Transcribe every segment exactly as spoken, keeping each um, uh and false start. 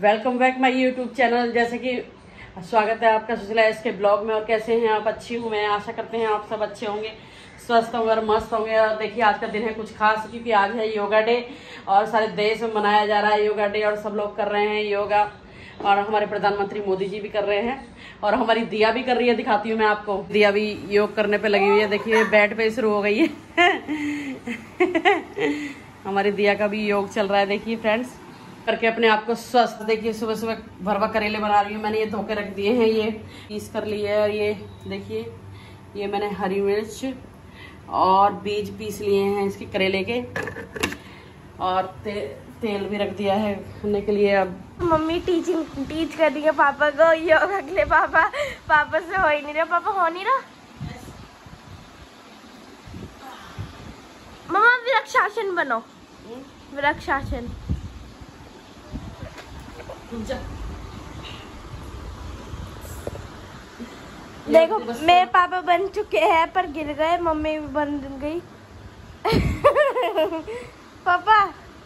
Welcome back my YouTube channel. जैसे कि स्वागत है आपका सुशीला एस के ब्लॉग में। और कैसे हैं आप? अच्छी हूँ मैं, आशा करते हैं आप सब अच्छे होंगे, स्वस्थ होंगे और मस्त होंगे। और देखिए आज का दिन है कुछ खास, क्योंकि आज है योगा डे और सारे देश में मनाया जा रहा है योगा डे और सब लोग कर रहे हैं योगा। और हमारे प्रधानमंत्री मोदी जी भी कर रहे हैं और हमारी दिया भी कर रही है। दिखाती हूँ मैं आपको, दिया भी योग करने पे लगी हुई है। देखिए बेड पे शुरू हो गई है हमारी दिया का भी योग चल रहा है। देखिए फ्रेंड्स, करके अपने आप को स्वस्थ। देखिए सुबह सुबह भरवा करेले बना रही हूँ मैंने, ये धो के रख दिए हैं, ये पीस कर लिए है। और ये देखिए ये मैंने हरी मिर्च और बीज पीस लिए हैं इसके करेले के, और ते, तेल भी रख दिया है खाने के लिए। अब मम्मी टीचिंग टीच कर रही है पापा को योगा के लिए। पापा पापा से हो ही नहीं रहा, पापा हो नहीं रहा। मम्मा वृक्षासन बनो, वृक्षासन। देखो मेरे पापा बन चुके हैं पर गिर गए, मम्मी भी बन गई पापा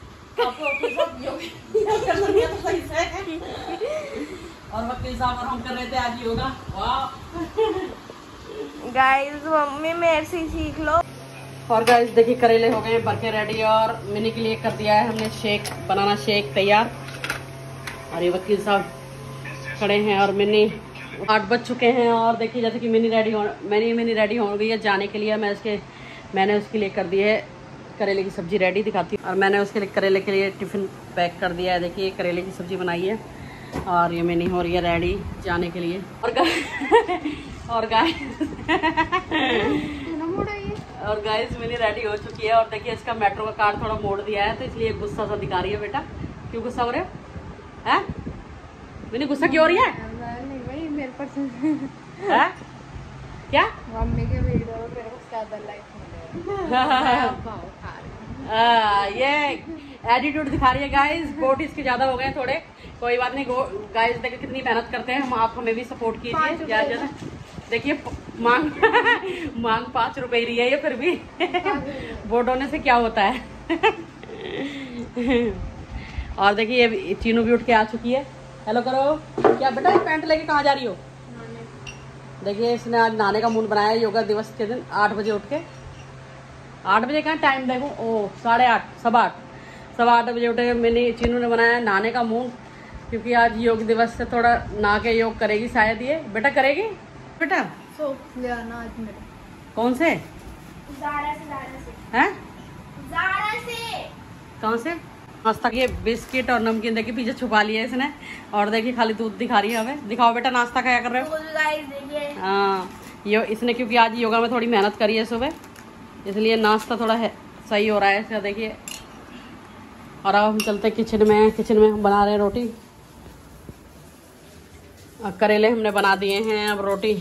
और वकील साहब और हम कर रहे थे आज योगा। वाह गाइस, मम्मी मेरे से सीख लो। और गाइस देखिए करेले हो गए भर के रेडी, और मिनी के लिए कर दिया है हमने शेक, बनाना शेक तैयार। और ये वकील साहब खड़े हैं और मिनी आठ बज चुके हैं। और देखिए जैसे कि मिनी रेडी हो मैंने मिनी रेडी हो गई है जाने के लिए। मैं उसके मैंने उसके लिए कर दी है करेले की सब्जी रेडी, दिखाती हूँ। और मैंने उसके लिए करेले के लिए टिफिन पैक कर दिया है। देखिए करेले की सब्जी बनाई है और ये मिनी हो रही है रेडी जाने के लिए। और और गाइस और गाइस मिनी रेडी हो चुकी है। और देखिए इसका मेट्रो का कार्ड थोड़ा मोड़ दिया है, तो इसलिए गुस्सा सा दिखा रही है। बेटा क्यों गुस्सा हो रहे हो? हैं मिनी गुस्सा क्यों हो रही है? नहीं भाई मेरे पर है क्या मम्मी के वीडियो में मेरे को ज्यादा लाइक आ, ये एटीट्यूड दिखा रही है गाइस। वोट इसके ज्यादा हो गए थोड़े, कोई बात नहीं। गाइस देखिए कितनी मेहनत करते हैं हम, आप हमें भी सपोर्ट कीजिए ज्यादा ज्यादा। देखिए मांग मांग पाँच रुपए ही रही है ये, फिर भी वोट होने से क्या होता है और देखिए ये चीनू भी उठ के आ चुकी है। हेलो करो। क्या बेटा पैंट लेके कहाँ जा रही हो? देखिए इसने आज नहाने का मूड बनाया योगा दिवस के दिन। आठ बजे उठ के, आठ बजे का टाइम देखो, ओ साढ़े आठ सवा आठ सवा आठ बजे उठे मैंने चीनू ने बनाया नहाने का मूड, क्योंकि आज योग दिवस से थोड़ा नहा के योग करेगी शायद। ये बेटा करेगी बेटा सो ले आना आज मेरे। कौन से? ज़ारा से ज़ारा से हैं? ज़ारा से। कौन से? नाश्ता ये बिस्किट और नमकीन देखिए पीछे छुपा लिया इसने। और देखिए खाली दूध दिखा रही है हमें। दिखाओ बेटा नाश्ता क्या कर रहे हो? हाँ ये इसने क्योंकि आज योगा में थोड़ी मेहनत करी है सुबह, इसलिए नाश्ता थोड़ा है सही हो रहा है इसका। देखिए और अब हम चलते हैं किचन में। किचन में हम बना रहे हैं रोटी। अब करेले हमने बना दिए हैं, अब रोटी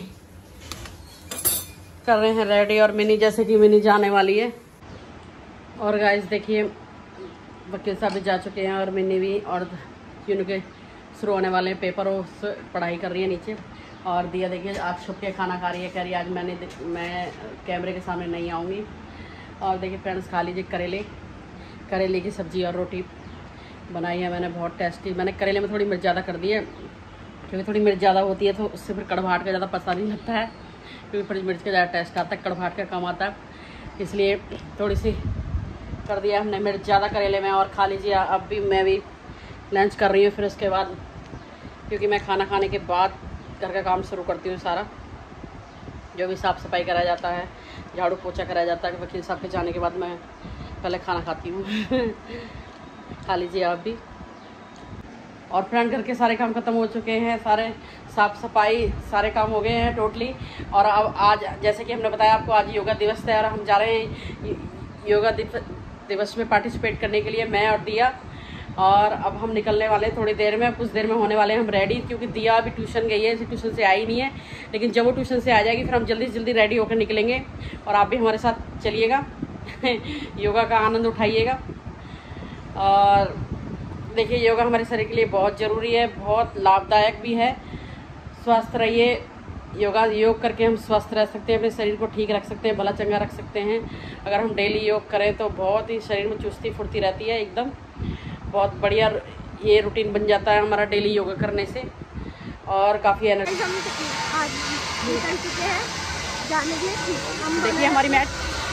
कर रहे हैं रेडी। और मिनी जैसे कि मिनी जाने वाली है। और गाइस देखिए वकील साहब भी जा चुके हैं और मिनी भी, और जिनके शुरू होने वाले हैं पेपर, वो पढ़ाई कर रही है नीचे। और दिया देखिए आज छुप के खाना खा रही है, कह रही है आज मैंने मैं कैमरे के सामने नहीं आऊँगी। और देखिए फ्रेंड्स खा लीजिए करेले करेले की सब्ज़ी और रोटी बनाई है मैंने, बहुत टेस्टी। मैंने करेले में थोड़ी मिर्च ज़्यादा कर दी है, क्योंकि थोड़ी मिर्च ज़्यादा होती है तो उससे फिर कड़वाहट का ज़्यादा पता नहीं लगता है, क्योंकि थोड़ी मिर्च का ज़्यादा टेस्ट आता है, कड़वाहट का कम आता है, इसलिए थोड़ी सी कर दिया हमने मिर्च ज़्यादा करेले में। और खा लीजिए। अब भी मैं भी लंच कर रही हूँ, फिर उसके बाद क्योंकि मैं खाना खाने के बाद घर का काम शुरू करती हूँ सारा, जो भी साफ़ सफाई कराया जाता है, झाड़ू पोछा कराया जाता है। वकील साहब के जाने के बाद मैं पहले खाना खाती हूँ खा लीजिए आप भी। और फ्रेंड घर के सारे काम खत्म हो चुके हैं, सारे साफ़ सफाई सारे काम हो गए हैं टोटली। और अब आज जैसे कि हमने बताया आपको आज योगा दिवस है और हम जा रहे हैं योगा दिवस में पार्टिसिपेट करने के लिए, मैं और दिया। और अब हम निकलने वाले हैं थोड़ी देर में, कुछ देर में होने वाले हैं हम रेडी, क्योंकि दिया अभी ट्यूशन गई है, ट्यूशन से आई नहीं है। लेकिन जब वो ट्यूशन से आ जाएगी फिर हम जल्दी से जल्दी रेडी होकर निकलेंगे। और आप भी हमारे साथ चलिएगा योगा का आनंद उठाइएगा। और देखिए योगा हमारे शरीर के लिए बहुत ज़रूरी है, बहुत लाभदायक भी है। स्वस्थ रहिए। योगा योग करके हम स्वस्थ रह सकते हैं, अपने शरीर को ठीक रख सकते हैं, भला चंगा रख सकते हैं। अगर हम डेली योग करें तो बहुत ही शरीर में चुस्ती फुर्ती रहती है, एकदम बहुत बढ़िया ये रूटीन बन जाता है हमारा डेली योगा करने से और काफ़ी एनर्जी। देखिए हमारी मैट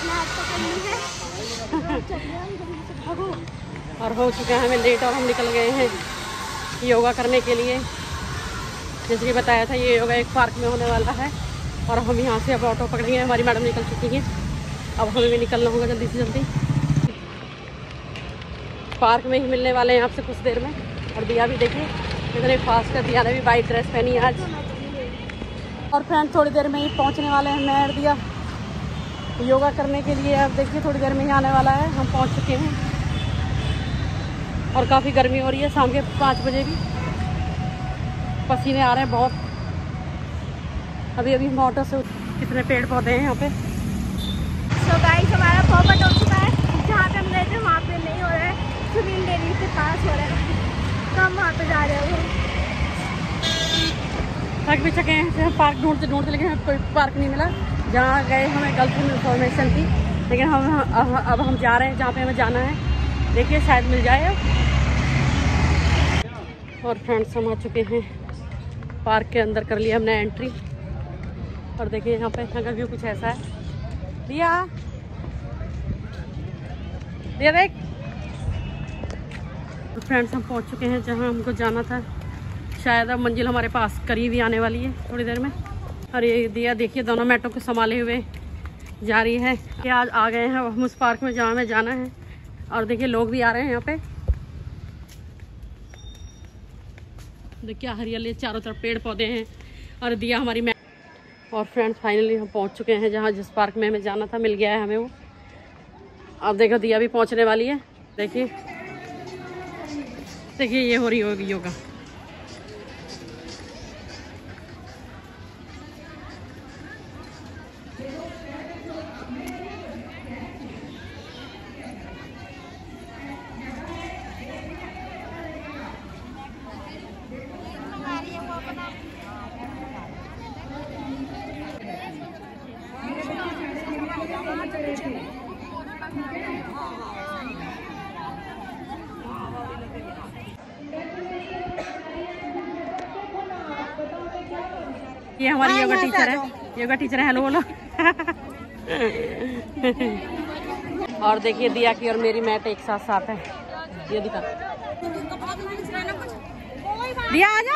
और हो चुके हैं हमें लेट और हम निकल गए हैं योगा करने के लिए। जैसे कि बताया था ये योगा एक पार्क में होने वाला है और हम यहाँ से अब ऑटो पकड़ेंगे। हमारी मैडम निकल चुकी हैं, अब हमें भी निकलना होगा जल्दी से जल्दी। पार्क में ही मिलने वाले हैं आपसे कुछ देर में। और दिया भी देखिए इतने फास्ट है, दिया ने भी वाइट ड्रेस पहनी है आज। और फ्रेंड थोड़ी देर में ही पहुँचने वाले हैं मैं और दिया योगा करने के लिए। अब देखिए थोड़ी देर में ही आने वाला है, हम पहुँच चुके हैं। और काफ़ी गर्मी हो रही है, शाम के पाँच बजे भी पसीने आ रहे हैं बहुत। अभी अभी हम ऑटो से कितने पेड़ पौधे हैं यहाँ पे। तो गाइस हमारा पॉपट हो चुका है, जहाँ पे हम गए थे वहाँ पे नहीं हो रहा है, सुनील डेयरी के पास हो रहा है, तो हम वहाँ पे जा रहे हैं। थक भी चुके हैं, पार्क ढूंढते ढूंढते लेकिन हमें कोई पार्क नहीं मिला। जहाँ गए हमें गलत इन्फॉर्मेशन थी, लेकिन हम अब हम जा रहे हैं जहाँ पे हमें जाना है। देखिए शायद मिल जाए। और फ्रेंड्स हम आ चुके हैं पार्क के अंदर, कर लिया हमने एंट्री। और देखिए यहाँ पे यहाँ का व्यू कुछ ऐसा है। दिया दिया देख। तो फ्रेंड्स हम पहुँच चुके हैं जहाँ हमको जाना था। शायद अब मंजिल हमारे पास करीब ही आने वाली है थोड़ी देर में। और ये दिया देखिए दोनों मैटों को संभाले हुए जा रही है कि आज आ गए हैं हम उस पार्क में जहाँ हमें जाना है। और देखिए लोग भी आ रहे हैं यहाँ पे, देखिए हरियाली चारों तरफ पेड़ पौधे हैं। और दिया हमारी मैट। और फ्रेंड्स फाइनली हम पहुँच चुके हैं जहाँ जिस पार्क में हमें जाना था, मिल गया है हमें वो। अब देखो दिया भी पहुँचने वाली है। देखिए देखिए ये हो रही होगी योगा। ये हमारी योगा टीचर है, योगा टीचर है, हेलो बोलो। और देखिए दिया की और मेरी मैट एक साथ साथ है, ये दिखा। दिया आजा।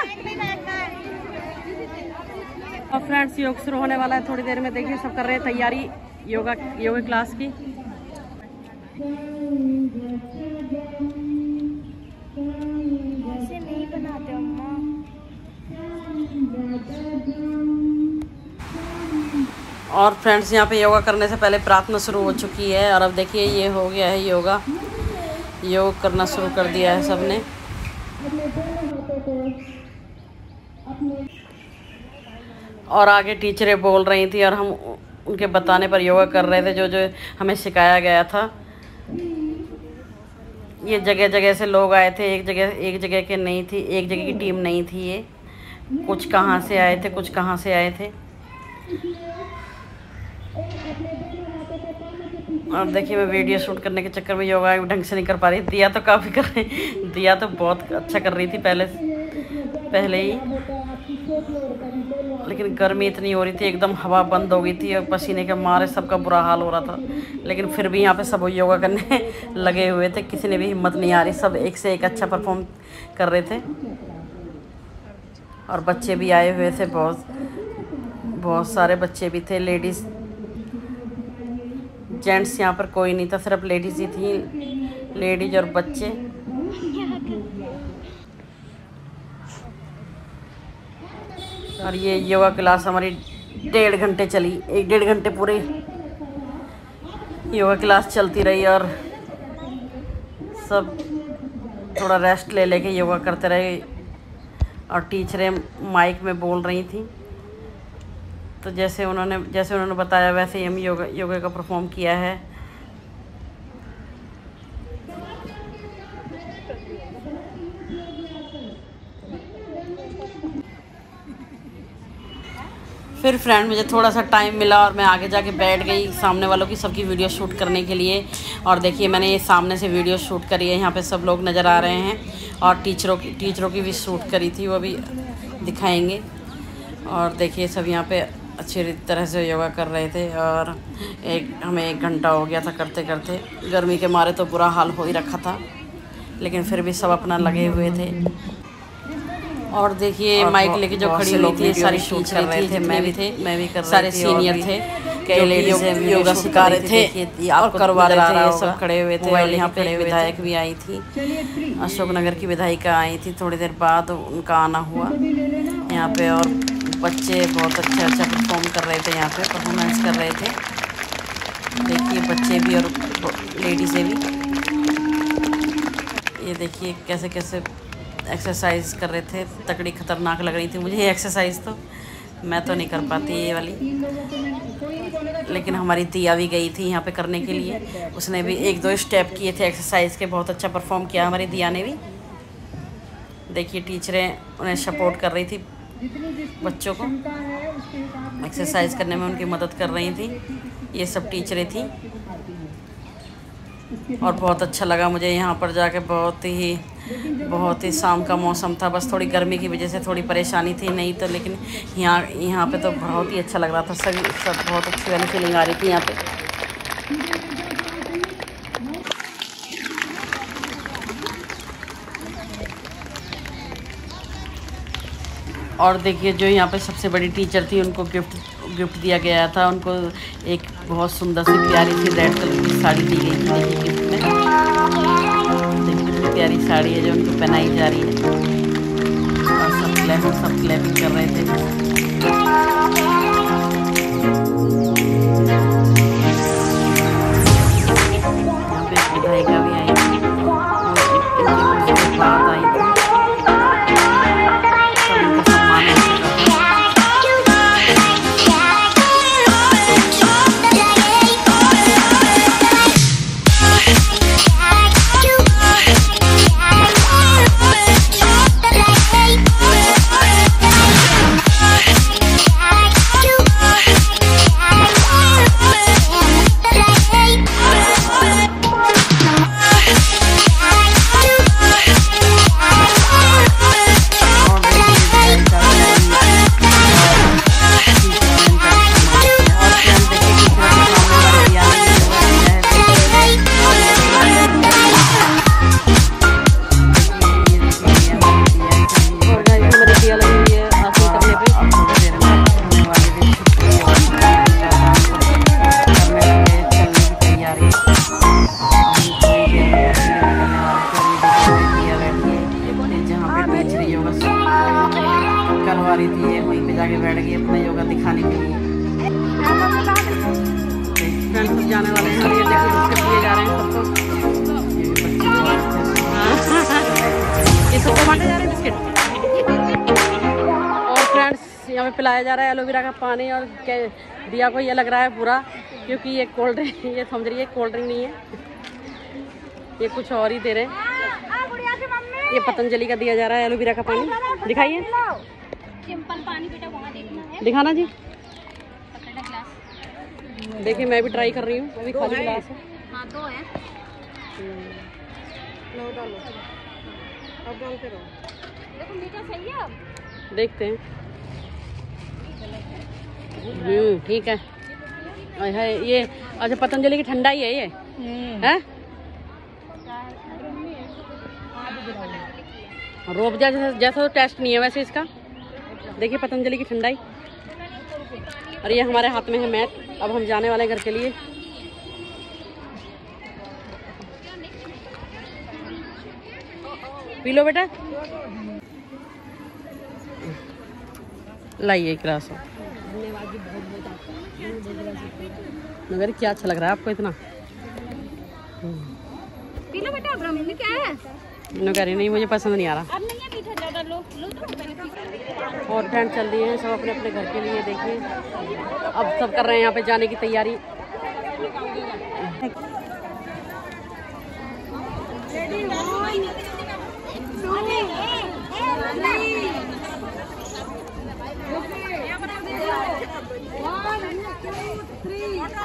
और फ्रेंड्स योग शुरू होने वाला है थोड़ी देर में। देखिए सब कर रहे हैं तैयारी योगा योगा क्लास की। नहीं बनाते अम्मा। और फ्रेंड्स यहाँ पे योगा करने से पहले प्रार्थना शुरू हो चुकी है। और अब देखिए ये हो गया है योगा, योग करना शुरू कर दिया है सबने। और आगे टीचरें बोल रही थी और हम उनके बताने पर योगा कर रहे थे जो जो हमें सिखाया गया था। ये जगह जगह से लोग आए थे, एक जगह एक जगह के नहीं थी, एक जगह की टीम नहीं थी। ये कुछ कहाँ से आए थे, कुछ कहाँ से आए थे। और देखिए मैं वीडियो शूट करने के चक्कर में योगा ढंग से नहीं कर पा रही। दिया तो काफ़ी कर रही, दिया तो बहुत अच्छा कर रही थी पहले पहले ही, लेकिन गर्मी इतनी हो रही थी, एकदम हवा बंद हो गई थी और पसीने के मारे सबका बुरा हाल हो रहा था। लेकिन फिर भी यहाँ पे सब योगा करने लगे हुए थे, किसी ने भी हिम्मत नहीं आ रही, सब एक से एक अच्छा परफॉर्म कर रहे थे। और बच्चे भी आए हुए थे, बहुत बहुत सारे बच्चे भी थे, लेडीज़ जेंट्स यहाँ पर कोई नहीं था, सिर्फ लेडीज़ ही थी, लेडीज और बच्चे। और ये योगा क्लास हमारी डेढ़ घंटे चली, एक डेढ़ घंटे पूरे योगा क्लास चलती रही। और सब थोड़ा रेस्ट ले लेके योगा करते रहे। और टीचरें माइक में बोल रही थी, तो जैसे उन्होंने जैसे उन्होंने बताया वैसे ही हम योगा योगा का परफॉर्म किया है। फिर फ्रेंड मुझे थोड़ा सा टाइम मिला और मैं आगे जाके बैठ गई सामने वालों की सबकी वीडियो शूट करने के लिए। और देखिए मैंने ये सामने से वीडियो शूट करी है, यहाँ पे सब लोग नज़र आ रहे हैं। और टीचरों की टीचरों की भी शूट करी थी, वो भी दिखाएंगे। और देखिए सब यहाँ पे अच्छी तरह से योगा कर रहे थे। और एक हमें एक घंटा हो गया था करते करते, गर्मी के मारे तो बुरा हाल हो ही रखा था, लेकिन फिर भी सब अपना लगे हुए थे। और देखिए माइक लेके जो खड़ी हुई थी सारी शूट कर रहे थे, मैं भी थे मैं भी कर सारे सीनियर थे, कई लेडीज योगा सिखा रहे थे और करवा रहे थे, सब खड़े हुए थे। और यहाँ पे विधायक भी आई थी, अशोकनगर की विधायिका आई थी, थोड़ी देर बाद उनका आना हुआ यहाँ पे। और बच्चे बहुत अच्छा अच्छा परफॉर्म कर रहे थे, यहाँ पे परफॉर्मेंस कर रहे थे। देखिए बच्चे भी और लेडीज़ें भी, ये देखिए कैसे कैसे एक्सरसाइज कर रहे थे। तकड़ी खतरनाक लग रही थी मुझे ये एक्सरसाइज, तो मैं तो नहीं कर पाती ये वाली, लेकिन हमारी दिया भी गई थी यहाँ पे करने के लिए। उसने भी एक दो स्टेप किए थे एक्सरसाइज के, बहुत अच्छा परफॉर्म किया हमारी दिया ने भी। देखिए टीचरें उन्हें सपोर्ट कर रही थी, बच्चों को एक्सरसाइज करने में उनकी मदद कर रही थी। ये सब टीचरें थी और बहुत अच्छा लगा मुझे यहाँ पर जाके। बहुत ही बहुत ही शाम का मौसम था, बस थोड़ी गर्मी की वजह से थोड़ी परेशानी थी, नहीं तो लेकिन यहाँ यहाँ पे तो बहुत ही अच्छा लग रहा था। सभी सब बहुत अच्छी वाली फीलिंग आ रही थी यहाँ पे। और देखिए जो यहाँ पे सबसे बड़ी टीचर थी उनको गिफ्ट गिफ्ट दिया गया था। उनको एक बहुत सुंदर सी प्यारी सी रेड कलर की साड़ी दी गई थी। देखिए गिफ्ट में देखिए कितनी प्यारी साड़ी है जो उनको पहनाई जा रही है। और सब क्लैप सब क्लैपिंग कर रहे थे। यहाँ पे विधायिका भी आई थी, बात आई थी। करवा रही थी, वहीं पे जाके बैठ गई अपना योगा दिखाने के लिए। फ्रेंड्स सब जाने वाले हैं, ये देखिए बिस्किट दिए जा रहे हैं सबको। ये सबको बांटे जा रहे हैं बिस्किट। और फ्रेंड्स यहाँ पे पिलाया जा रहा है एलोवेरा का पानी। और दिया को ये लग रहा है पूरा, क्योंकि ये कोल्ड ड्रिंक ये समझ रही है कोल्ड ड्रिंक नहीं है, ये कुछ और ही दे रहे हैं। ये पतंजलि का दिया जा रहा है एलोवेरा का पानी। दिखाइए सिंपल पानी बेटा, वहाँ देखना है, दिखाना जी। पकड़ना ग्लास। देखिए मैं भी ट्राई कर रही हूँ, मैं भी खाली गिलास है। हाँ दो है। लो डालो, अब डालते रहो। देखो मीठा सही है, अब देखते हैं। हम्म ठीक है। है ये अच्छा पतंजलि की ठंडा ही है ये है। रोबजा जैसा जैसा तो टेस्ट नहीं है वैसे इसका। देखिए पतंजलि की ठंडाई। और ये हमारे हाथ में है मैट। अब हम जाने वाले हैं घर के लिए। पी लो बेटा, लाइए एक गिलास। मगर क्या अच्छा लग रहा है आपको इतना? पी लो बेटा, ब्राह्मणी क्या है? नो कह रही नहीं, मुझे पसंद नहीं आ रहा। अब नहीं है मीठा ज़्यादा, लो लो तो पहले। और फ्रेंड चल दिए हैं सब अपने अपने घर के लिए। देखिए अब सब कर रहे हैं यहाँ पे जाने की तैयारी।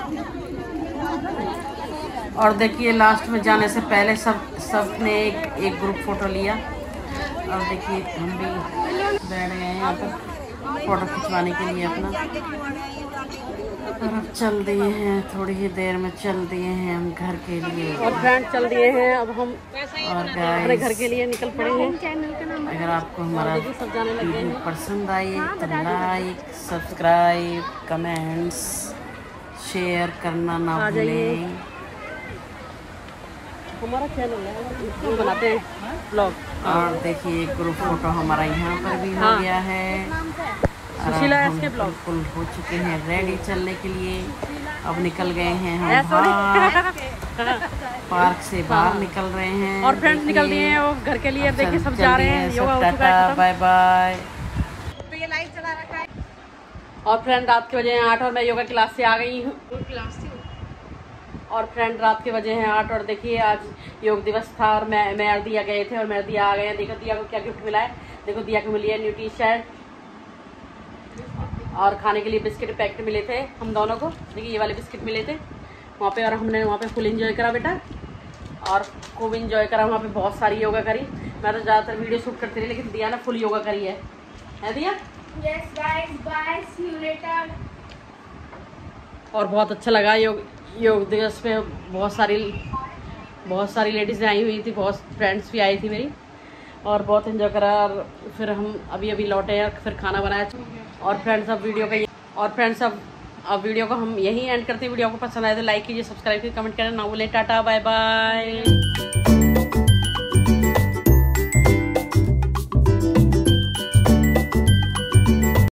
और देखिए लास्ट में जाने से पहले सब सब ने एक, एक ग्रुप फोटो लिया। और देखिए हम भी बैठ गए हैं यहाँ पर फोटो खिंचवाने के लिए अपना। और अब चल दिए हैं, थोड़ी ही देर में चल दिए हैं हम घर के लिए। और फ्रेंड चल दिए हैं अब हम और अपने घर के लिए निकल पड़े हैं। अगर आपको हमारा वीडियो पसंद आई तो लाइक, सब्सक्राइब, कमेंट्स, शेयर करना ना भूलें। हमारा चैनल है, हम बनाते हैं ब्लॉग। और देखिए ग्रुप फोटो हमारा यहाँ पर भी हो हाँ। गया है। सुशीला हम बिल्कुल हो चुके हैं रेडी चलने के लिए। अब निकल गए हैं हम बाहर, पार्क से बाहर हाँ। निकल रहे हैं। और फ्रेंड्स निकल दिए हैं वो घर के लिए। देखिए सब जा रहे हैं, योगा हो चुका है। Bye bye. तो ये लाइट चला रखा है। और फ्रेंड रात के बजे हैं आठ और मैं योगा क्लास से आ गई हूँ। और फ्रेंड रात के बजे हैं आठ और देखिए आज योग दिवस था और मैं मैं और दिया गए थे और मैं दिया आ गए हैं। देखो दिया को क्या गिफ्ट मिला है। देखो दिया को मिली है न्यू टी शर्ट और खाने के लिए बिस्किट पैकेट मिले थे हम दोनों को। देखिए ये वाले बिस्किट मिले थे वहाँ पे और हमने वहाँ पे फुल एंजॉय करा बेटा और खूब एंजॉय करा। वहाँ पे बहुत सारी योगा करी। मैं तो ज़्यादातर वीडियो शूट करती रही लेकिन दिया ना फुल योगा करी है, है दिया? Yes guys, bye, see you later. और बहुत अच्छा लगा योग योग दिवस पे। बहुत सारी बहुत सारी लेडीज़ आई हुई थी, बहुत फ्रेंड्स भी आई थी मेरी और बहुत एंजॉय करा। और फिर हम अभी अभी लौटे हैं, फिर खाना बनाया। और फ्रेंड्स अब वीडियो का और फ्रेंड्स अब अब वीडियो को हम यहीं एंड करते हैं। वीडियो को पसंद आए तो लाइक कीजिए, सब्सक्राइब कीजिए, कमेंट करें ना भूलें। Tata bye bye.